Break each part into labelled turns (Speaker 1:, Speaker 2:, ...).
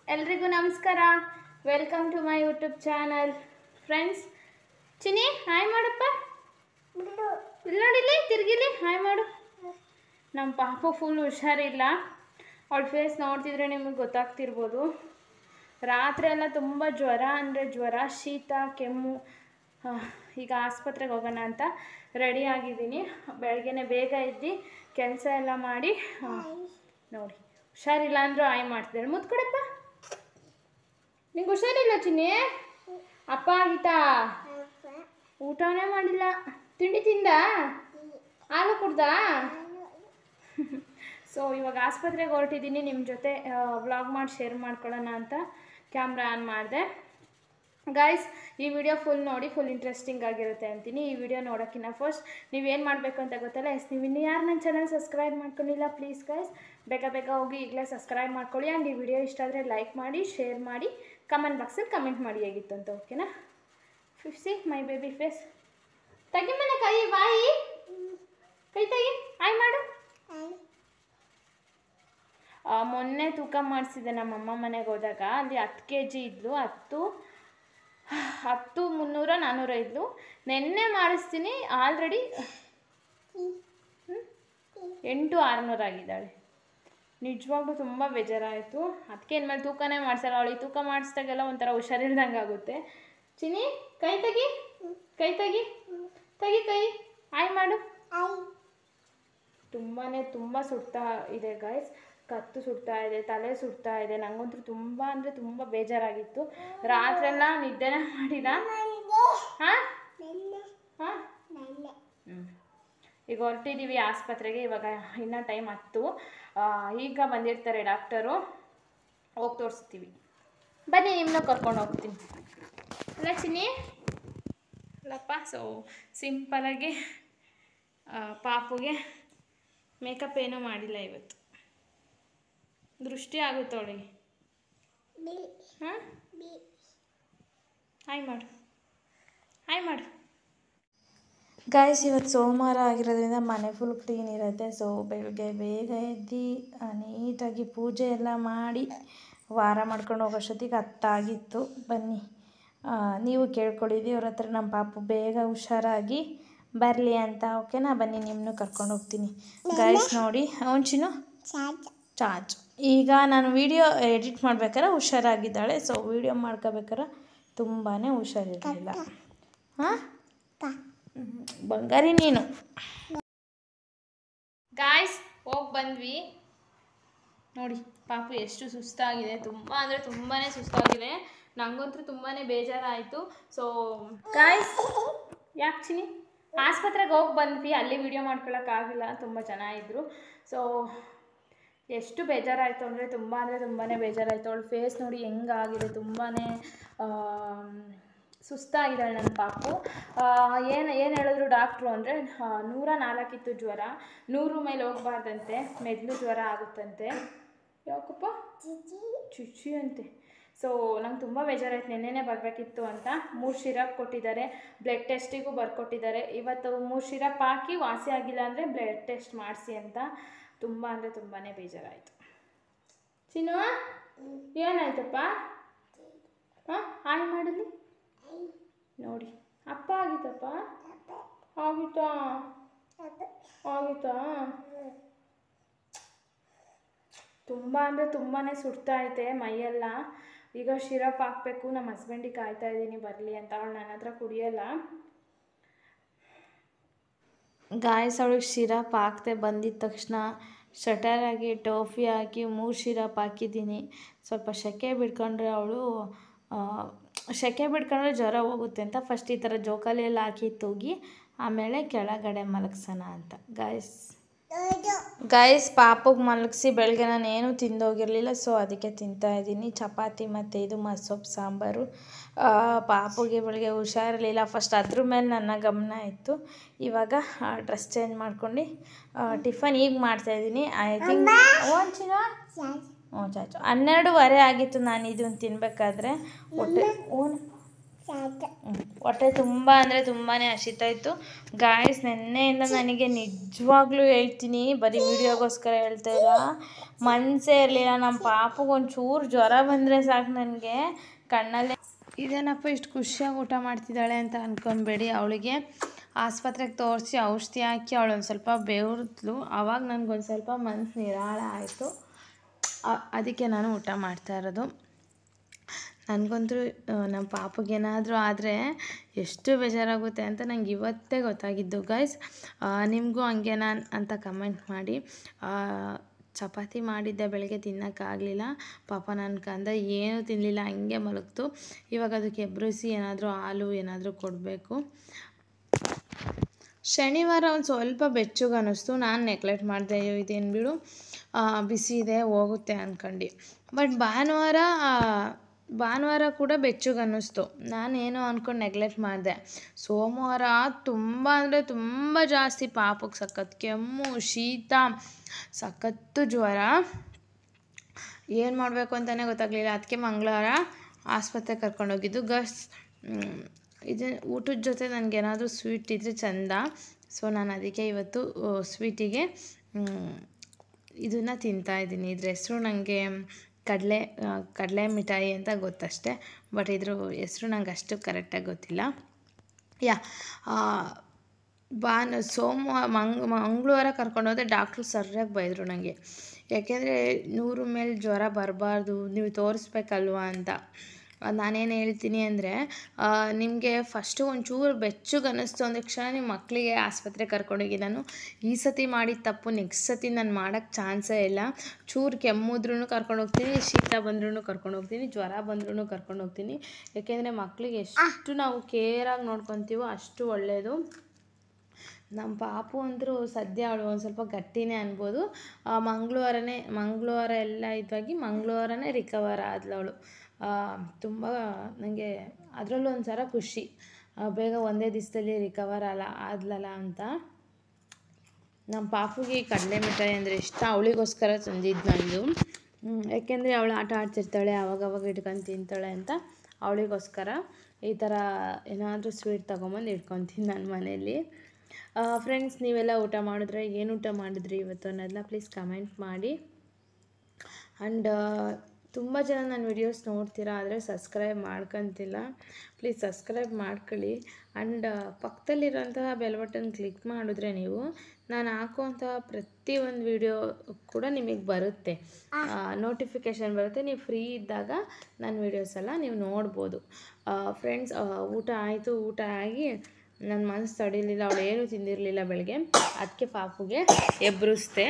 Speaker 1: ಎಲ್ರಿಗೂ ನಮಸ್ಕಾರ. Welcome to my YouTube channel. Friends, Chini hi ಮಾಡಪ್ಪ. ಇಲ್ಲಿ ನೋಡಿಲಿ, ತಿರ್ಗಿಲಿ ಹಾಯ್ ಮಾಡು. ನಮ್ಮ ಪಾಪು ಫುಲ್ ಹುಷಾರಿಲ್ಲ. ಅವಳ ಫೇಸ್ ನೋಡ್ತಿದ್ರೆ ನಿಮಗೆ ಗೊತ್ತಾಗ್ತಿರ್ಬೋದು. ರಾತ್ರಿ ಎಲ್ಲ ತುಂಬ ಜ್ವರ ಅಂದರೆ ಜ್ವರ, ಶೀತ, ಕೆಮ್ಮು. ಈಗ ಆಸ್ಪತ್ರೆಗೆ ಹೋಗೋಣ ಅಂತ ರೆಡಿ ಆಗಿದ್ದೀನಿ. ಬೆಳಗ್ಗೆನೇ ಬೇಗ ಎದ್ದು ಕೆಲಸ ಎಲ್ಲ ಮಾಡಿ ನೋಡಿ, ಹುಷಾರಿಲ್ಲ ಅಂದರೂ ಆಯ್ ಮಾಡ್ತಿದ್ದಾಳೆ. ಮುತ್ಕೊಡಪ್ಪ. ನಿಂಗೆ ಹುಷಾರಿಲ್ಲ ಚಿನ್ನಿ? ಅಪ್ಪ ಆಗಿತ್ತಾ? ಊಟನೇ ಮಾಡಿಲ್ಲ. ತಿಂಡಿ ತಿಂದ? ಹಾಲು ಕುಡ್ದಾ? ಸೊ ಇವಾಗ ಆಸ್ಪತ್ರೆಗೆ ಹೊರಟಿದ್ದೀನಿ. ನಿಮ್ಮ ಜೊತೆ ವ್ಲಾಗ್ ಮಾಡಿ ಶೇರ್ ಮಾಡ್ಕೊಳ್ಳೋಣ ಅಂತ ಕ್ಯಾಮ್ರಾ ಆನ್ ಮಾಡಿದೆ. ಗಾಯ್ಸ್, ಈ ವಿಡಿಯೋ ಫುಲ್ ನೋಡಿ, ಫುಲ್ ಇಂಟ್ರೆಸ್ಟಿಂಗ್ ಆಗಿರುತ್ತೆ ಅಂತೀನಿ. ಈ ವಿಡಿಯೋ ನೋಡೋಕ್ಕಿಂತ ಫಸ್ಟ್ ನೀವೇನು ಮಾಡಬೇಕು ಅಂತ ಗೊತ್ತಲ್ಲ. ನೀವು ಇನ್ನೂ ಯಾರು ನನ್ನ ಚಾನಲ್ ಸಬ್ಸ್ಕ್ರೈಬ್ ಮಾಡ್ಕೊಂಡಿಲ್ಲ, ಪ್ಲೀಸ್ ಗೈಸ್ ಬೇಗ ಬೇಗ ಹೋಗಿ ಈಗಲೇ ಸಬ್ಸ್ಕ್ರೈಬ್ ಮಾಡ್ಕೊಳ್ಳಿ. ಆ್ಯಂಡ್ ಈ ವಿಡಿಯೋ ಇಷ್ಟ ಆದರೆ ಲೈಕ್ ಮಾಡಿ, ಶೇರ್ ಮಾಡಿ, ಕಮೆಂಟ್ ಬಾಕ್ಸಲ್ಲಿ ಕಮೆಂಟ್ ಮಾಡಿ ಹೇಗಿತ್ತು ಅಂತ. ಓಕೆನಾ? See my baby face. ತೆಗಿ ಮೇಲೆ ಕೈ, ಬಾಯಿ ಕೈ ತೆಗಿ, ಆಯ್ ಮಾಡು. ಮೊನ್ನೆ ತೂಕ ಮಾಡಿಸಿದೆ ನಮ್ಮಮ್ಮ ಮನೆಗೆ ಹೋದಾಗ. ಅಲ್ಲಿ 10 kg ಇದ್ಲು. 10 300 400 ಇದ್ಲು. ನೆನ್ನೆ ಮಾಡಿಸ್ತೀನಿ, ಆಲ್ರೆಡಿ 8 600 ಆಗಿದ್ದಾಳೆ. ನಿಜವಾಗ್ಲೂ ತುಂಬ ಬೇಜಾರಾಯಿತು. ಅದಕ್ಕೆ ಇನ್ಮೇಲೆ ತೂಕನೇ ಮಾಡಿಸಲ್ಲ. ಅವಳಿಗೆ ತೂಕ ಮಾಡಿಸಿದಾಗೆಲ್ಲ ಒಂಥರ ಹುಷಾರಿಲ್ದಂಗೆ ಆಗುತ್ತೆ. ಚಿನಿ ಕೈ ತೆಗಿ, ಕೈ ತೆಗಿ, ತೆಗಿ ಕೈ, ಆಯ್ ಮಾಡು. ತುಂಬ ಸುಡ್ತಾ ಇದೆ ಗಾಯ್ಸ್. ಕತ್ತು ಸುಡ್ತಾ ಇದೆ, ತಲೆ ಸುಡ್ತಾ ಇದೆ. ನನಗಂತೂ ತುಂಬ ಅಂದರೆ ತುಂಬ ಬೇಜಾರಾಗಿತ್ತು. ರಾತ್ರೆಲ್ಲ ನಿದ್ದೆನೇ ಮಾಡಿಲ್ಲ. ಹಾಂ ಹಾಂ ಈಗ ಹೊರಟಿದ್ದೀವಿ ಆಸ್ಪತ್ರೆಗೆ. ಇವಾಗ ಇನ್ನೂ ಟೈಮ್ 10. ಈಗ ಬಂದಿರ್ತಾರೆ ಡಾಕ್ಟರು. ಹೋಗಿ ತೋರಿಸ್ತೀವಿ. ಬನ್ನಿ, ನಿಮ್ಮನ್ನ ಕರ್ಕೊಂಡು ಹೋಗ್ತೀನಿ. ಅಲ್ಲ ಚಿನ್ನಿ? ಅಲ್ಲಪ್ಪ. ಸೊ ಸಿಂಪಲಾಗಿ ಪಾಪುಗೆ ಮೇಕಪ್ ಏನೂ ಮಾಡಿಲ್ಲ ಇವತ್ತು. ದೃಷ್ಟಿ ಆಗುತ್ತೆ ಅವಳಿಗೆ. ಹಾಂ, ಹಾಯ್ ಮಾಡು, ಹಾಯ್ ಮಾಡು. ಗಾಯ್ಸ್, ಇವತ್ತು ಸೋಮವಾರ ಆಗಿರೋದ್ರಿಂದ ಮನೆ ಫುಲ್ ಕ್ಲೀನ್ ಇರುತ್ತೆ. ಸೊ ಬೆಳಗ್ಗೆ ಬೇಗ ಎದ್ದು ನೀಟಾಗಿ ಪೂಜೆ ಎಲ್ಲ ಮಾಡಿ ವಾರ ಮಾಡ್ಕೊಂಡು ಹೋಗೋಷ್ಟೊತ್ತಿಗೆ 10 ಆಗಿತ್ತು. ಬನ್ನಿ, ನೀವು ಕೇಳ್ಕೊಳ್ಳಿದ್ದೀವಿ ಅವ್ರ ಹತ್ರ ನಮ್ಮ ಪಾಪು ಬೇಗ ಹುಷಾರಾಗಿ ಬರಲಿ ಅಂತ. ಓಕೆನಾ? ಬನ್ನಿ, ನಿಮ್ಮನ್ನು ಕರ್ಕೊಂಡು ಹೋಗ್ತೀನಿ. ಗಾಯ್ಸ್ ನೋಡಿ, ಅವನ್ಚಿನು ಚಾರ್ಜ್. ಈಗ ನಾನು ವಿಡಿಯೋ ಎಡಿಟ್ ಮಾಡ್ಬೇಕಾದ್ರೆ ಹುಷಾರಾಗಿದ್ದಾಳೆ. ಸೊ ವಿಡಿಯೋ ಮಾಡ್ಕೋಬೇಕಾದ್ರೆ ತುಂಬಾ ಹುಷಾರಿರಲಿಲ್ಲ. ಹಾಂ, ಬಂಗಾರಿ ನೀನು. ಗಾಯ್ಸ್, ಹೋಗಿ ಬಂದ್ವಿ. ನೋಡಿ ಪಾಪು ಎಷ್ಟು ಸುಸ್ತಾಗಿದೆ. ತುಂಬ ಅಂದರೆ ತುಂಬಾ ಸುಸ್ತಾಗಿದೆ. ನನಗಂತೂ ತುಂಬಾ ಬೇಜಾರಾಯಿತು. ಸೊ ಗಾಯ್ಸ್, ಯಾಕೆ ಚಿನಿ? ಆಸ್ಪತ್ರೆಗೆ ಹೋಗಿ ಬಂದ್ವಿ. ಅಲ್ಲಿ ವಿಡಿಯೋ ಮಾಡ್ಕೊಳ್ಳೋಕ್ಕಾಗಿಲ್ಲ, ತುಂಬ ಜನ ಇದ್ದರು. ಸೊ ಎಷ್ಟು ಬೇಜಾರಾಯಿತು ಅಂದರೆ ತುಂಬಾ ಬೇಜಾರಾಯಿತು. ಅವಳ ಫೇಸ್ ನೋಡಿ ಹೆಂಗಾಗಿದೆ. ತುಂಬಾ ಸುಸ್ತಾಗಿದ್ದಾಳೆ ನನ್ನ ಪಾಪು. ಏನು ಹೇಳಿದ್ರು ಡಾಕ್ಟ್ರು ಅಂದರೆ 104 ಇತ್ತು ಜ್ವರ. 100 ಮೇಲೆ ಹೋಗಬಾರ್ದಂತೆ, ಮೆದುಳು ಜ್ವರ ಆಗುತ್ತಂತೆ. ಯಾಕಪ್ಪ? ಚುಚ್ಚಿ ಅಂತೆ. ಸೊ ನಂಗೆ ತುಂಬ ಬೇಜಾರಾಯ್ತು. ನೆನ್ನೆನೇ ಬರಬೇಕಿತ್ತು ಅಂತ. 3 ಸಿರಪ್ ಕೊಟ್ಟಿದ್ದಾರೆ. ಬ್ಲಡ್ ಟೆಸ್ಟಿಗೂ ಬರ್ಕೊಟ್ಟಿದ್ದಾರೆ. ಇವತ್ತು 3 ಸಿರಪ್ ಹಾಕಿ ವಾಸಿ ಆಗಿಲ್ಲ ಅಂದರೆ ಬ್ಲಡ್ ಟೆಸ್ಟ್ ಮಾಡಿಸಿ ಅಂತ. ತುಂಬ ಅಂದರೆ ತುಂಬಾ ಬೇಜಾರಾಯಿತು. ಚಿನ್ನು, ಏನಾಯ್ತಪ್ಪ? ಹಾಂ, ಹಾಯ್ ಮಾಡಲಿ. ನೋಡಿ, ಅಪ್ಪ ಆಗಿತ್ತಪ್ಪ? ಆಗಿತ್ತಾ? ಆಗಿತ್ತಾ? ತುಂಬ ಅಂದರೆ ತುಂಬಾ ಸುಡ್ತಾ ಐತೆ ಮೈಯೆಲ್ಲ. ಈಗ ಸಿರಪ್ ಹಾಕಬೇಕು. ನಮ್ಮ ಹಸ್ಬೆಂಡಿಗೆ ಕಾಯ್ತಾ ಇದ್ದೀನಿ ಬರಲಿ ಅಂತ. ಅವಳು ನನ್ನ ಹತ್ರ ಕುಡಿಯೋಲ್ಲ. ಗಾಯ್ಸ್, ಅವಳಿಗೆ ಸಿರಪ್ ಹಾಕ್ತೆ ಬಂದಿದ್ದ ತಕ್ಷಣ ಶಟರಾಗಿ ಟೋಫಿ ಹಾಕಿ 3 ಸಿರಪ್ ಹಾಕಿದ್ದೀನಿ. ಸ್ವಲ್ಪ ಸೆಕೆ ಬಿಡ್ಕೊಂಡ್ರೆ ಜ್ವರ ಹೋಗುತ್ತೆ ಅಂತ ಫಸ್ಟ್ ಈ ಥರ ಜೋಕಾಲಿ ಎಲ್ಲ ಹಾಕಿ ತೂಗಿ ಆಮೇಲೆ ಕೆಳಗಡೆ ಮಲಗ್ಸೋಣ ಅಂತ. ಗಾಯ್ಸ್, ಪಾಪುಗೆ ಮಲಗಿಸಿ ಬೆಳಗ್ಗೆ ನಾನು ಏನೂ ತಿಂದೋಗಿರಲಿಲ್ಲ. ಸೊ ಅದಕ್ಕೆ ತಿಂತಾಯಿದ್ದೀನಿ ಚಪಾತಿ ಮತ್ತು ಇದು ಮಸೊಪ್ಪು ಸಾಂಬಾರು. ಪಾಪುಗೆ ಬೆಳಗ್ಗೆ ಹುಷಾರಿರಲಿಲ್ಲ. ಫಸ್ಟ್ ಅದ್ರ ಮೇಲೆ ನನ್ನ ಗಮನ ಇತ್ತು. ಇವಾಗ ಡ್ರೆಸ್ ಚೇಂಜ್ ಮಾಡ್ಕೊಂಡು ಟಿಫನ್ ಈಗ ಮಾಡ್ತಾಯಿದ್ದೀನಿ. ಐ ಥಿಂಕ್ ಚಾಚು 12:30 ಆಗಿತ್ತು ನಾನು ಇದನ್ನು ತಿನ್ನಬೇಕಾದ್ರೆ. ಹೊಟ್ಟೆ ಹೊಟ್ಟೆ ತುಂಬ ಅಂದರೆ ತುಂಬಾ ಹಸಿತಾಯಿತ್ತು ಗಾಯ್ಸ್. ನೆನ್ನೆಯಿಂದ ನನಗೆ ನಿಜವಾಗ್ಲೂ ಹೇಳ್ತೀನಿ, ಬರೀ ವಿಡಿಯೋಗೋಸ್ಕರ ಹೇಳ್ತಾ ಇಲ್ಲ, ಮನಸ್ಸೇ ಇರಲಿಲ್ಲ. ನಮ್ಮ ಪಾಪಗೆ ಒಂಚೂರು ಜ್ವರ ಬಂದರೆ ಸಾಕು ನನಗೆ ಕಣ್ಣಲ್ಲೇ ಇದೇನಪ್ಪ ಇಷ್ಟು ಖುಷಿಯಾಗಿ ಊಟ ಮಾಡ್ತಿದ್ದಾಳೆ ಅಂತ ಅಂದ್ಕೊಬೇಡಿ. ಅವಳಿಗೆ ಆಸ್ಪತ್ರೆಗೆ ತೋರಿಸಿ ಔಷಧಿ ಹಾಕಿ ಅವಳು ಒಂದು ಸ್ವಲ್ಪ ಬೆವರಿದ್ಲು. ಆವಾಗ ನನಗೊಂದು ಸ್ವಲ್ಪ ಮನಸ್ಸು ನಿರಾಳ ಆಯಿತು. ಅದಕ್ಕೆ ನಾನು ಊಟ ಮಾಡ್ತಾ ಇರೋದು. ನನಗಂತೂ ನಮ್ಮ ಪಾಪಗೇನಾದರೂ ಆದರೆ ಎಷ್ಟು ಬೇಜಾರಾಗುತ್ತೆ ಅಂತ ನಂಗೆ ಇವತ್ತೇ ಗೊತ್ತಾಗಿದ್ದು ಗೈಸ್. ನಿಮಗೂ ಹಂಗೇನಾ ಅಂತ ಕಮೆಂಟ್ ಮಾಡಿ. ಚಪಾತಿ ಮಾಡಿದ್ದೆ ಬೆಳಗ್ಗೆ, ತಿನ್ನೋಕ್ಕಾಗಲಿಲ್ಲ ಪಾಪ. ನನ್ನ ಕಂದ ಏನೂ ತಿನ್ನಲಿಲ್ಲ, ಹಂಗೆ ಮಲಗ್ತು. ಇವಾಗ ಅದಕ್ಕೆ ಎಬ್ಬಿಸಿ ಏನಾದರೂ ಹಾಲು ಏನಾದರೂ ಕೊಡಬೇಕು. ಶನಿವಾರ ಒಂದು ಸ್ವಲ್ಪ ಬೆಚ್ಚಗೆ ಅನ್ನಿಸ್ತು. ನಾನು ನೆಗ್ಲೆಕ್ಟ್ ಮಾಡಿದೆ, ಇದೇನು ಬಿಡು ಬಿಸಿ ಇದೆ ಹೋಗುತ್ತೆ ಅಂದ್ಕೊಂಡು. ಬಟ್ ಭಾನುವಾರ ಕೂಡ ಬೆಚ್ಚಗೆ ಅನ್ನಿಸ್ತು. ನಾನೇನೋ ಅಂದ್ಕೊಂಡು ನೆಗ್ಲೆಕ್ಟ್ ಮಾಡಿದೆ. ಸೋಮವಾರ ತುಂಬ ಅಂದರೆ ತುಂಬ ಜಾಸ್ತಿ ಪಾಪಕ್ಕೆ ಸಖತ್ ಕೆಮ್ಮು, ಶೀತ, ಸಖತ್ತು ಜ್ವರ. ಏನು ಮಾಡಬೇಕು ಅಂತಲೇ ಗೊತ್ತಾಗಲಿಲ್ಲ. ಅದಕ್ಕೆ ಮಂಗಳವಾರ ಆಸ್ಪತ್ರೆಗೆ ಕರ್ಕೊಂಡೋಗಿದ್ದು ಗಸ್. ಇದು ಊಟದ ಜೊತೆ ನನಗೇನಾದರೂ ಸ್ವೀಟ್ ಇದ್ದರೆ ಚೆಂದ. ಸೊ ನಾನು ಅದಕ್ಕೆ ಇವತ್ತು ಸ್ವೀಟಿಗೆ ಇದನ್ನು ತಿಂತಾಯಿದ್ದೀನಿ. ಇದ್ರ ಹೆಸರು ನನಗೆ ಕಡಲೆ ಮಿಠಾಯಿ ಅಂತ ಗೊತ್ತಷ್ಟೆ, ಬಟ್ ಇದ್ರ ಹೆಸರು ನಂಗೆ ಅಷ್ಟು ಕರೆಕ್ಟಾಗಿ ಗೊತ್ತಿಲ್ಲ. ಮಂಗಳವಾರ ಕರ್ಕೊಂಡೋದೆ. ಡಾಕ್ಟ್ರು ಸರಿಯಾಗಿ ಬೈದರು ನನಗೆ, ಯಾಕೆಂದರೆ 100 ಮೇಲೆ ಜ್ವರ ಬರಬಾರ್ದು, ನೀವು ತೋರಿಸ್ಬೇಕಲ್ವ ಅಂತ. ನಾನೇನು ಹೇಳ್ತೀನಿ ಅಂದರೆ, ನಿಮಗೆ ಫಸ್ಟು ಒಂಚೂರು ಬೆಚ್ಚಗೆ ಅನ್ನಿಸ್ತು ಅಂದ ತಕ್ಷಣ ನಿಮ್ಮ ಮಕ್ಕಳಿಗೆ ಆಸ್ಪತ್ರೆಗೆ ಕರ್ಕೊಂಡೋಗಿ. ನಾನು ಈ ಸತಿ ಮಾಡಿದ ತಪ್ಪು ನೆಕ್ಸ್ಟ್ ಸತಿ ನಾನು ಮಾಡೋಕ್ಕೆ ಚಾನ್ಸೇ ಇಲ್ಲ. ಚೂರು ಕೆಮ್ಮಿದ್ರೂ ಕರ್ಕೊಂಡೋಗ್ತೀನಿ, ಶೀತ ಬಂದ್ರೂ ಕರ್ಕೊಂಡೋಗ್ತೀನಿ, ಜ್ವರ ಬಂದ್ರೂ ಕರ್ಕೊಂಡೋಗ್ತೀನಿ. ಯಾಕೆಂದರೆ ಮಕ್ಕಳಿಗೆ ಎಷ್ಟು ನಾವು ಕೇರಾಗಿ ನೋಡ್ಕೊತೀವೋ ಅಷ್ಟು ಒಳ್ಳೆಯದು. ನಮ್ಮ ಪಾಪು ಅಂದರೂ ಸದ್ಯ ಅವಳು ಒಂದು ಸ್ವಲ್ಪ ಗಟ್ಟಿನೇ ಅನ್ಬೋದು. ಮಂಗಳವಾರ ಎಲ್ಲ ಇದಾಗಿ ಮಂಗಳವಾರನೇ ರಿಕವರ್ ಆದಳು ಅವಳು. ತುಂಬ ನನಗೆ ಅದರಲ್ಲೂ ಒಂಥರ ಖುಷಿ, ಬೇಗ ಒಂದೇ ದಿವಸದಲ್ಲಿ ರಿಕವರ್ ಆದ್ಲಲ್ಲ ಅಂತ. ನಮ್ಮ ಪಾಪುಗೆ ಕಡಲೆ ಮಿಠಾಯಿ ಅಂದರೆ ಇಷ್ಟ. ಅವಳಿಗೋಸ್ಕರ ತಂದಿದ್ದು ನಂದು. ಯಾಕೆಂದರೆ ಅವಳು ಆಟ ಆಡ್ತಿರ್ತಾಳೆ, ಆವಾಗವಾಗ ಇಟ್ಕೊಂಡು ತಿಂತಾಳೆ ಅಂತ ಅವಳಿಗೋಸ್ಕರ ಈ ಥರ ಏನಾದರೂ ಸ್ವೀಟ್ ತೊಗೊಂಬಂದು ಇಟ್ಕೊತೀನಿ ನನ್ನ ಮನೆಯಲ್ಲಿ. ಫ್ರೆಂಡ್ಸ್, ನೀವೆಲ್ಲ ಊಟ ಮಾಡಿದ್ರೆ, ಏನು ಊಟ ಮಾಡಿದ್ರಿ ಇವತ್ತು ಅನ್ನೋದನ್ನ ಪ್ಲೀಸ್ ಕಮೆಂಟ್ ಮಾಡಿ. ಆ್ಯಂಡ್ ತುಂಬ ಜನ ನನ್ನ ವಿಡಿಯೋಸ್ ನೋಡ್ತೀರಾ, ಆದರೆ ಸಬ್ಸ್ಕ್ರೈಬ್ ಮಾಡ್ಕೊತಿಲ್ಲ. ಪ್ಲೀಸ್ ಸಬ್ಸ್ಕ್ರೈಬ್ ಮಾಡ್ಕೊಳ್ಳಿ. ಆ್ಯಂಡ್ ಪಕ್ಕದಲ್ಲಿರೋಂತಹ ಬೆಲ್ ಬಟನ್ ಕ್ಲಿಕ್ ಮಾಡಿದ್ರೆ ನೀವು ನಾನು ಹಾಕುವಂತಹ ಪ್ರತಿಯೊಂದು ವಿಡಿಯೋ ಕೂಡ ನಿಮಗೆ ಬರುತ್ತೆ, ನೋಟಿಫಿಕೇಷನ್ ಬರುತ್ತೆ. ನೀವು ಫ್ರೀ ಇದ್ದಾಗ ನನ್ನ ವೀಡಿಯೋಸ್ ಎಲ್ಲ ನೀವು ನೋಡ್ಬೋದು. ಫ್ರೆಂಡ್ಸ್, ಊಟ ಆಯಿತು. ಊಟ ಆಗಿ ನನ್ನ ಮನಸ್ಸು ತಡೀಲಿಲ್ಲ, ಅವಳು ಏನೂ ತಿಂದಿರಲಿಲ್ಲ ಬೆಳಗ್ಗೆ. ಅದಕ್ಕೆ ಪಾಪುಗೆ ಎಬ್ಬರಿಸ್ದೆ.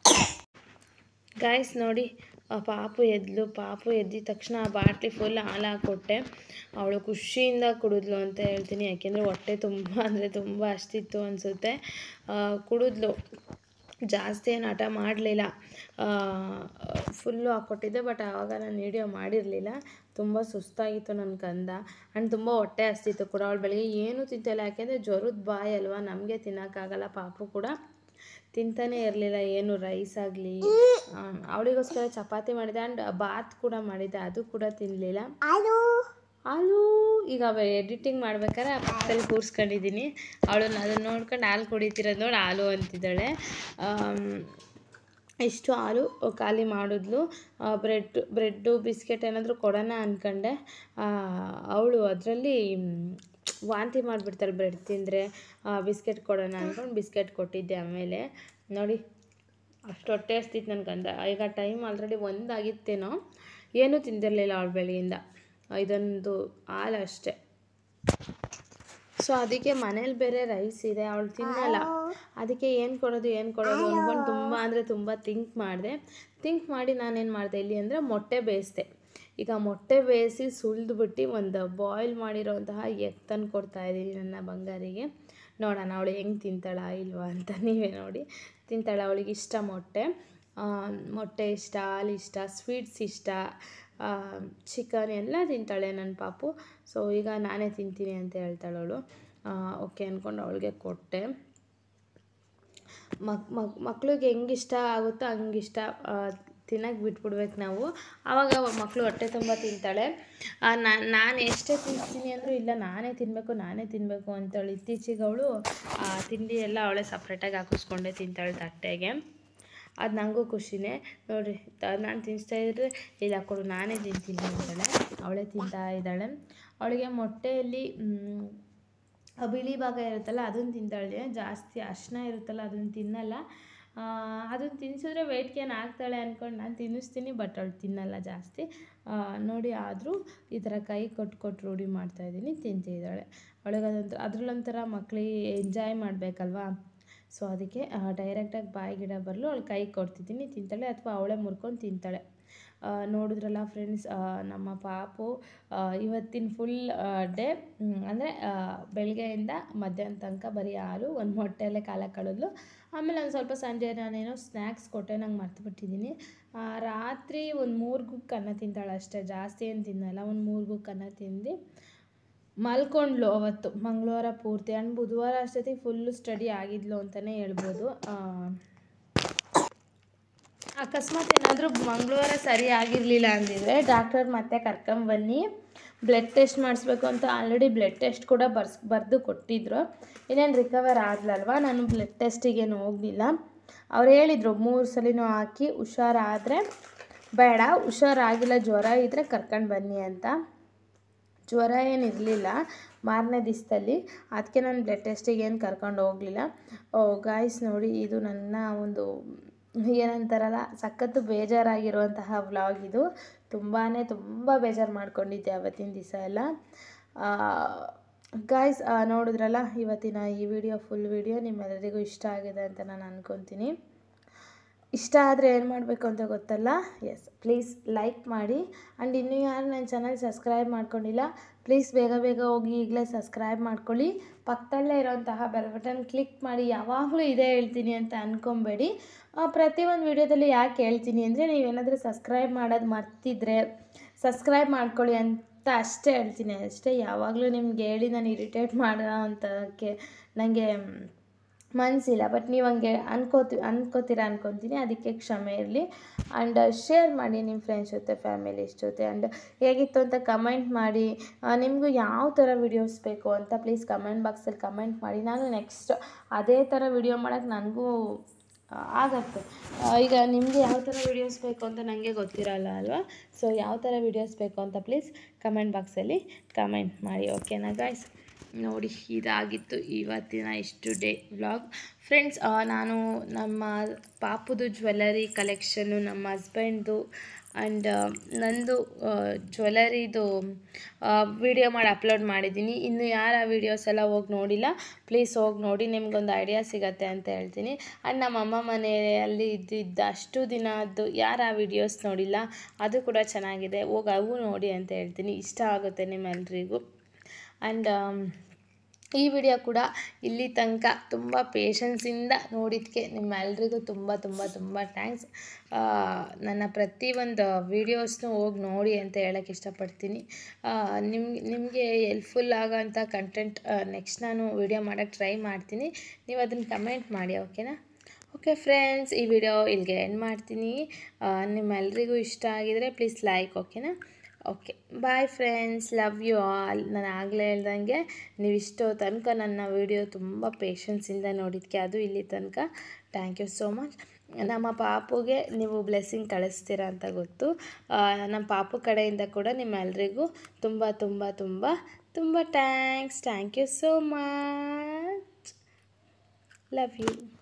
Speaker 1: ಗಾಯ್ಸ್ ನೋಡಿ, ಪಾಪು ಎದ್ದಿದ ತಕ್ಷಣ ಆ ಬಾಟ್ಲಿ ಫುಲ್ ಹಾಲು ಹಾಕ್ಕೊಟ್ಟೆ. ಅವಳು ಖುಷಿಯಿಂದ ಕುಡಿದ್ಲು ಅಂತ ಹೇಳ್ತೀನಿ. ಯಾಕೆಂದರೆ ಹೊಟ್ಟೆ ತುಂಬ ಅಂದರೆ ತುಂಬ ಅಷ್ಟಿತ್ತು ಅನಿಸುತ್ತೆ. ಕುಡಿದ್ಲು, ಜಾಸ್ತಿ ಏನು ಹಠ ಮಾಡಲಿಲ್ಲ. ಫುಲ್ಲು ಹಾಕ್ಕೊಟ್ಟಿದ್ದೆ, ಬಟ್ ಆವಾಗ ನಾನು ವೀಡಿಯೋ ಮಾಡಿರಲಿಲ್ಲ. ತುಂಬ ಸುಸ್ತಾಗಿತ್ತು ನನ್ನ ಕಂದ. ಆ್ಯಂಡ್ ತುಂಬ ಹೊಟ್ಟೆ ಹಸ್ತಿತ್ತು ಕೂಡ. ಅವಳು ಬೆಳಗ್ಗೆ ಏನೂ ತಿಂತಿಲ್ಲ, ಯಾಕೆಂದರೆ ಜ್ವರದ ಬಾಯಿ ಅಲ್ವಾ, ನಮಗೆ ತಿನ್ನೋಕ್ಕಾಗಲ್ಲ. ಪಾಪು ಕೂಡ ತಿಂತಾನೇ ಇರಲಿಲ್ಲ ಏನು ರೈಸ್ ಆಗಲಿ. ಅವಳಿಗೋಸ್ಕರ ಚಪಾತಿ ಮಾಡಿದೆ ಆ್ಯಂಡ್ ಬಾತ್ ಕೂಡ ಮಾಡಿದ್ದೆ, ಅದು ಕೂಡ ತಿನ್ನಲಿಲ್ಲ. ಹಾಲು ಈಗ ಎಡಿಟಿಂಗ್ ಮಾಡ್ಬೇಕಾದ್ರೆ ಆ ಪಕ್ಕದಲ್ಲಿ ಕೂರಿಸ್ಕೊಂಡಿದ್ದೀನಿ. ಅವಳು ಅದನ್ನು ನೋಡ್ಕೊಂಡು ಹಾಲು ಕುಡಿತಿರೋದು ನೋಡಿ ಹಾಲು ಅಂತಿದ್ದಾಳೆ. ಇಷ್ಟು ಹಾಲು ಖಾಲಿ ಮಾಡಿದ್ಲು. ಬ್ರೆಡ್ಡು ಬಿಸ್ಕೆಟ್ ಏನಾದರೂ ಕೊಡೋಣ ಅಂದ್ಕೊಂಡೆ. ಅವಳು ಅದರಲ್ಲಿ ವಾಂತಿ ಮಾಡಿಬಿಡ್ತಾಳೆ ಬ್ರೆಡ್ ತಿಂದರೆ. ಬಿಸ್ಕೆಟ್ ಕೊಡೋಣ ಅಂದ್ಕೊಂಡು ಬಿಸ್ಕೆಟ್ ಕೊಟ್ಟಿದ್ದೆ. ಆಮೇಲೆ ನೋಡಿ, ಅಷ್ಟು ಹೊಟ್ಟೆ ಹಸ್ತಿತ್ತು ನನ್ನ ಗಂಡ. ಈಗ ಟೈಮ್ ಆಲ್ರೆಡಿ 1 ಆಗಿತ್ತೇನೋ, ಏನೂ ತಿಂದಿರಲಿಲ್ಲ ಅವಳು ಬೆಳಗ್ಗೆಯಿಂದ. ಇದೊಂದು ಹಾಲು ಅಷ್ಟೇ. ಸೊ ಅದಕ್ಕೆ ಮನೇಲಿ ಬೇರೆ ರೈಸ್ ಇದೆ, ಅವಳು ತಿನ್ನಲ್ಲ. ಅದಕ್ಕೆ ಏನು ಕೊಡೋದು ಅಂದ್ಕೊಂಡು ತುಂಬ ಅಂದರೆ ತುಂಬ ಥಿಂಕ್ ಮಾಡಿ ನಾನೇನು ಮಾಡಿದೆ ಇಲ್ಲಿ ಅಂದರೆ ಮೊಟ್ಟೆ ಬೇಯಿಸಿದೆ. ಈಗ ಮೊಟ್ಟೆ ಬೇಯಿಸಿ ಸುಲಿದ್ಬಿಟ್ಟು ಒಂದು ಬಾಯ್ಲ್ ಮಾಡಿರೋಂತಹ ಎಗ್ ತಂದು ಕೊಡ್ತಾಯಿದ್ದೀನಿ ನನ್ನ ಬಂಗಾರಿಗೆ. ನೋಡೋಣ ಅವಳು ಹೆಂಗೆ ತಿಂತಾಳಾ ಇಲ್ವಾ ಅಂತ ನೀವೇ ನೋಡಿ. ತಿಂತಾಳೆ, ಅವಳಿಗೆ ಇಷ್ಟ ಮೊಟ್ಟೆ ಇಷ್ಟ, ಹಾಲು ಇಷ್ಟ, ಸ್ವೀಟ್ಸ್ ಇಷ್ಟ, ಚಿಕನ್ ಎಲ್ಲ ತಿಂತಾಳೆ ನನ್ನ ಪಾಪು. ಸೊ ಈಗ ನಾನೇ ತಿಂತೀನಿ ಅಂತ ಹೇಳ್ತಾಳೆ ಅವಳು. ಓಕೆ ಅಂದ್ಕೊಂಡು ಅವಳಿಗೆ ಕೊಟ್ಟೆ. ಮಕ್ಳಿಗೆ ಹೆಂಗಿಷ್ಟ ಆಗುತ್ತೋ ಹಂಗಿಷ್ಟ ತಿನ್ನಕ್ಕೆ ಬಿಟ್ಬಿಡ್ಬೇಕು ನಾವು. ಆವಾಗ ಮಕ್ಕಳು ಹೊಟ್ಟೆ ತುಂಬ ತಿಂತಾಳೆ. ನಾನು ಎಷ್ಟೇ ತಿಂತೀನಿ ಅಂದರೂ ಇಲ್ಲ ನಾನೇ ತಿನ್ನಬೇಕು ಅಂತೇಳಿ ಇತ್ತೀಚೆಗೆ ಅವಳು ತಿಂಡಿ ಎಲ್ಲ ಅವಳೇ ಸಪ್ರೇಟಾಗಿ ಹಾಕಿಸ್ಕೊಂಡೇ ತಿಂತಾಳೆ ತಟ್ಟೆಗೆ. ಅದು ನನಗೂ ಖುಷಿನೇ ನೋಡಿರಿ. ನಾನು ತಿನ್ನಿಸ್ತಾಯಿದ್ರೆ ಇಲ್ಲ ಕೊಡು ನಾನೇ ತಿಂತೀನಿ ಅಂತಾಳೆ. ಅವಳೇ ತಿಂತಾ ಇದ್ದಾಳೆ. ಅವಳಿಗೆ ಮೊಟ್ಟೆಯಲ್ಲಿ ಬಿಳಿ ಭಾಗ ಇರುತ್ತಲ್ಲ ಅದನ್ನು ತಿಂತಾಳೆ. ಜಾಸ್ತಿ ಅರಿಶಿನ ಇರುತ್ತಲ್ಲ ಅದನ್ನು ತಿನ್ನಲ್ಲ. ಅದನ್ನು ತಿನ್ನಿಸಿದ್ರೆ ವೆಯ್ಟ್ ಗೇನ್ ಆಗ್ತಾಳೆ ಅಂದ್ಕೊಂಡು ನಾನು ತಿನ್ನಿಸ್ತೀನಿ, ಬಟ್ ಅವಳು ತಿನ್ನಲ್ಲ ಜಾಸ್ತಿ. ನೋಡಿ ಆದರೂ ಈ ಥರ ಕೈ ಕೊಟ್ಟು ರೂಢಿ ಮಾಡ್ತಾಯಿದ್ದೀನಿ, ತಿಂತಿದ್ದಾಳೆ. ಅವಳಿಗೆ ಅದರಲ್ಲೊಂಥರ ಮಕ್ಕಳಿಗೆ ಎಂಜಾಯ್ ಮಾಡಬೇಕಲ್ವಾ. ಸೊ ಅದಕ್ಕೆ ಡೈರೆಕ್ಟಾಗಿ ಬಾಯಿಗಿಡ ಬರಲು ಅವಳು ಕೈ ಕೊಡ್ತಿದ್ದೀನಿ, ತಿಂತಾಳೆ ಅಥವಾ ಅವಳೇ ಮುರ್ಕೊಂಡು ತಿಂತಾಳೆ. ನೋಡಿದ್ರಲ್ಲ ಫ್ರೆಂಡ್ಸ್, ನಮ್ಮ ಪಾಪು ಇವತ್ತಿನ ಫುಲ್ ಡೇ ಅಂದರೆ ಬೆಳಗ್ಗೆಯಿಂದ ಮಧ್ಯಾಹ್ನ ತನಕ ಬರೀ ಹಾಲು, ಒಂದು ಮೊಟ್ಟೆಯಲ್ಲೇ ಕಾಲ ಕಳೆದ್ಲು. ಆಮೇಲೆ ಒಂದು ಸ್ವಲ್ಪ ಸಂಜೆ ನಾನೇನೋ ಸ್ನ್ಯಾಕ್ಸ್ ಕೊಟ್ಟೆ, ನಂಗೆ ಮರ್ತುಬಿಟ್ಟಿದ್ದೀನಿ. ರಾತ್ರಿ ಒಂದು 3 ಗುಕ್ಕೆ ಅನ್ನ ತಿಂತಾಳೆ ಅಷ್ಟೇ, ಜಾಸ್ತಿ ಏನು ತಿನ್ನಲ್ಲ. ಒಂದು 3 ಗುಕ್ಕೆ ಅನ್ನ ತಿಂದು ಮಲ್ಕೊಂಡ್ಲು ಅವತ್ತು ಮಂಗಳವಾರ ಪೂರ್ತಿ. ಆ್ಯಂಡ್ ಬುಧವಾರ ಅಷ್ಟೊತ್ತಿಗೆ ಫುಲ್ಲು ಸ್ಟಡಿ ಆಗಿದ್ಲು ಅಂತಲೇ ಹೇಳ್ಬೋದು. ಅಕಸ್ಮಾತ್ ಏನಾದರೂ ಮಂಗಳವಾರ ಸರಿ ಆಗಿರಲಿಲ್ಲ ಅಂದಿದ್ರೆ ಡಾಕ್ಟರ್ ಮತ್ತೆ ಕರ್ಕೊಂಬನ್ನಿ, ಬ್ಲಡ್ ಟೆಸ್ಟ್ ಮಾಡಿಸ್ಬೇಕು ಅಂತ ಆಲ್ರೆಡಿ ಬ್ಲಡ್ ಟೆಸ್ಟ್ ಕೂಡ ಬರೆದು ಕೊಟ್ಟಿದ್ರು. ಇನ್ನೇನು ರಿಕವರ್ ಆಗಲಲ್ವ, ನಾನು ಬ್ಲಡ್ ಟೆಸ್ಟಿಗೇನು ಹೋಗಲಿಲ್ಲ. ಅವ್ರು ಹೇಳಿದರು 3 ಸಲಿನೂ ಹಾಕಿ ಹುಷಾರಾದರೆ ಬೇಡ, ಹುಷಾರಾಗಿಲ್ಲ ಜ್ವರ ಇದ್ದರೆ ಕರ್ಕೊಂಡು ಬನ್ನಿ ಅಂತ. ಜ್ವರ ಏನಿರಲಿಲ್ಲ ಮಾರನೇ ದಿವಸದಲ್ಲಿ, ಅದಕ್ಕೆ ನಾನು ಬ್ಲಡ್ ಟೆಸ್ಟಿಗೆ ಏನು ಕರ್ಕೊಂಡು ಹೋಗಲಿಲ್ಲ. ಗಾಯ್ಸ್ ನೋಡಿ, ಇದು ನನ್ನ ಒಂದು ಏನಂತಾರಲ್ಲ ಸಖತ್ತು ಬೇಜಾರಾಗಿರುವಂತಹ ವ್ಲಾಗ್ ಇದು. ತುಂಬ ಬೇಜಾರು ಮಾಡ್ಕೊಂಡಿದ್ದೆ ಅವತ್ತಿನ ದಿವಸ ಎಲ್ಲ. ಗಾಯ್ಸ್ ನೋಡಿದ್ರಲ್ಲ ಇವತ್ತಿನ ಈ ವಿಡಿಯೋ, ಫುಲ್ ವಿಡಿಯೋ ನಿಮ್ಮೆಲ್ಲರಿಗೂ ಇಷ್ಟ ಆಗಿದೆ ಅಂತ ನಾನು ಅಂದ್ಕೊತೀನಿ. ಇಷ್ಟ ಆದರೆ ಏನು ಮಾಡಬೇಕು ಅಂತ ಗೊತ್ತಲ್ಲ. ಎಸ್, ಪ್ಲೀಸ್ ಲೈಕ್ ಮಾಡಿ. ಆ್ಯಂಡ್ ಇನ್ನೂ ಯಾರು ನನ್ನ ಚಾನಲ್ ಸಬ್ಸ್ಕ್ರೈಬ್ ಮಾಡ್ಕೊಂಡಿಲ್ಲ, ಪ್ಲೀಸ್ ಬೇಗ ಹೋಗಿ ಈಗಲೇ ಸಬ್ಸ್ಕ್ರೈಬ್ ಮಾಡ್ಕೊಳ್ಳಿ. ಪಕ್ಕದಲ್ಲೇ ಇರೋಂತಹ ಬೆಲ್ ಬಟನ್ ಕ್ಲಿಕ್ ಮಾಡಿ. ಯಾವಾಗಲೂ ಇದೇ ಹೇಳ್ತೀನಿ ಅಂತ ಅಂದ್ಕೊಬೇಡಿ. ಪ್ರತಿಯೊಂದು ವಿಡಿಯೋದಲ್ಲಿ ಯಾಕೆ ಹೇಳ್ತೀನಿ ಅಂದರೆ, ನೀವೇನಾದರೂ ಸಬ್ಸ್ಕ್ರೈಬ್ ಮಾಡೋದು ಮರ್ತಿದ್ರೆ ಸಬ್ಸ್ಕ್ರೈಬ್ ಮಾಡ್ಕೊಳ್ಳಿ ಅಂತ ಅಷ್ಟೇ ಹೇಳ್ತೀನಿ ಅಷ್ಟೇ. ಯಾವಾಗಲೂ ನಿಮ್ಗೆ ಹೇಳಿ ನಾನು ಇರಿಟೇಟ್ ಮಾಡೋ ಅಂಥಕ್ಕೆ ನನಗೆ ಮನಸ್ಸಿಲ್ಲ. ಬಟ್ ನೀವು ಹಂಗೆ ಅನ್ಕೋತೀನಿ, ಅದಕ್ಕೆ ಕ್ಷಮೆ ಇರಲಿ. ಆ್ಯಂಡ್ ಶೇರ್ ಮಾಡಿ ನಿಮ್ಮ ಫ್ರೆಂಡ್ಸ್ ಜೊತೆ, ಫ್ಯಾಮಿಲೀಸ್ ಜೊತೆ. ಆ್ಯಂಡ್ ಹೇಗಿತ್ತು ಅಂತ ಕಮೆಂಟ್ ಮಾಡಿ. ನಿಮಗೂ ಯಾವ ಥರ ವೀಡಿಯೋಸ್ ಬೇಕು ಅಂತ ಪ್ಲೀಸ್ ಕಮೆಂಟ್ ಬಾಕ್ಸಲ್ಲಿ ಕಮೆಂಟ್ ಮಾಡಿ. ನಾನು ನೆಕ್ಸ್ಟ್ ಅದೇ ಥರ ವಿಡಿಯೋ ಮಾಡೋಕ್ಕೆ ನನಗೂ ಆಗತ್ತೆ. ಈಗ ನಿಮಗೆ ಯಾವ ಥರ ವೀಡಿಯೋಸ್ ಬೇಕು ಅಂತ ನನಗೆ ಗೊತ್ತಿರಲ್ಲ ಅಲ್ವಾ. ಸೊ ಯಾವ ಥರ ವೀಡಿಯೋಸ್ ಬೇಕು ಅಂತ ಪ್ಲೀಸ್ ಕಮೆಂಟ್ ಬಾಕ್ಸಲ್ಲಿ ಕಮೆಂಟ್ ಮಾಡಿ. ಓಕೆನಾ ಗಾಯ್ಸ್? ನೋಡಿ, ಇದಾಗಿತ್ತು ಇವತ್ತಿನ ಇಷ್ಟು ಡೇ ವ್ಲಾಗ್. ಫ್ರೆಂಡ್ಸ್, ನಾನು ನಮ್ಮ ಪಾಪುದು ಜ್ಯುವೆಲರಿ ಕಲೆಕ್ಷನ್ನು, ನಮ್ಮ ಹಸ್ಬೆಂಡ್ದು ಆ್ಯಂಡ್ ನಂದು ಜ್ಯುವೆಲರಿದು ವಿಡಿಯೋ ಮಾಡಿ ಅಪ್ಲೋಡ್ ಮಾಡಿದ್ದೀನಿ. ಇನ್ನು ಯಾರು ಆ ವೀಡಿಯೋಸ್ ಎಲ್ಲ ಹೋಗಿ ನೋಡಿಲ್ಲ, ಪ್ಲೀಸ್ ಹೋಗಿ ನೋಡಿ, ನಿಮ್ಗೊಂದು ಐಡಿಯಾ ಸಿಗತ್ತೆ ಅಂತ ಹೇಳ್ತೀನಿ. ಆ್ಯಂಡ್ ನಮ್ಮ ಅಮ್ಮ ಮನೆಯಲ್ಲಿ ಇದ್ದಿದ್ದ ಅಷ್ಟು ದಿನದ್ದು ಯಾರು ಆ ವೀಡಿಯೋಸ್ ನೋಡಿಲ್ಲ, ಅದು ಕೂಡ ಚೆನ್ನಾಗಿದೆ, ಹೋಗಿ ಅವು ನೋಡಿ ಅಂತ ಹೇಳ್ತೀನಿ. ಇಷ್ಟ ಆಗುತ್ತೆ ನಿಮ್ಮೆಲ್ರಿಗೂ. ಆ್ಯಂಡ್ ಈ ವಿಡಿಯೋ ಕೂಡ ಇಲ್ಲಿ ತನಕ ತುಂಬ ಪೇಷನ್ಸಿಂದ ನೋಡಿದ್ದಕ್ಕೆ ನಿಮ್ಮೆಲ್ರಿಗೂ ತುಂಬ ಥ್ಯಾಂಕ್ಸ್. ನನ್ನ ಪ್ರತಿಯೊಂದು ವೀಡಿಯೋಸ್ನೂ ಹೋಗಿ ನೋಡಿ ಅಂತ ಹೇಳೋಕ್ಕೆ ಇಷ್ಟಪಡ್ತೀನಿ. ನಿಮಗೆ ಹೆಲ್ಪ್ಫುಲ್ ಆಗೋಂಥ ಕಂಟೆಂಟ್ ನೆಕ್ಸ್ಟ್ ನಾನು ವಿಡಿಯೋ ಮಾಡೋಕ್ಕೆ ಟ್ರೈ ಮಾಡ್ತೀನಿ. ನೀವು ಅದನ್ನು ಕಮೆಂಟ್ ಮಾಡಿ. ಓಕೆನಾ? ಓಕೆ ಫ್ರೆಂಡ್ಸ್, ಈ ವಿಡಿಯೋ ಇಲ್ಲಿಗೆ ಎಂಡ್ ಮಾಡ್ತೀನಿ. ನಿಮ್ಮೆಲ್ರಿಗೂ ಇಷ್ಟ ಆಗಿದರೆ ಪ್ಲೀಸ್ ಲೈಕ್. ಓಕೆನಾ? Okay, bye friends, love you all. ನಾನು ಆಗಲೇ ಹೇಳ್ದಂಗೆ ನೀವು ಇಷ್ಟೋ ತನಕ ನನ್ನ ವಿಡಿಯೋ ತುಂಬ ಪೇಷನ್ಸಿಂದ ನೋಡಿದ್ದಕ್ಕೆ, ಅದು ಇಲ್ಲಿ ತನಕ ಥ್ಯಾಂಕ್ ಯು ಸೋ ಮಚ್. ನಮ್ಮ ಪಾಪುಗೆ ನೀವು ಬ್ಲೆಸ್ಸಿಂಗ್ ಕಳಿಸ್ತೀರ ಅಂತ ಗೊತ್ತು. ನಮ್ಮ ಪಾಪು ಕಡೆಯಿಂದ ಕೂಡ ನಿಮ್ಮೆಲ್ರಿಗೂ ತುಂಬ thanks. Thank you so much. Love you.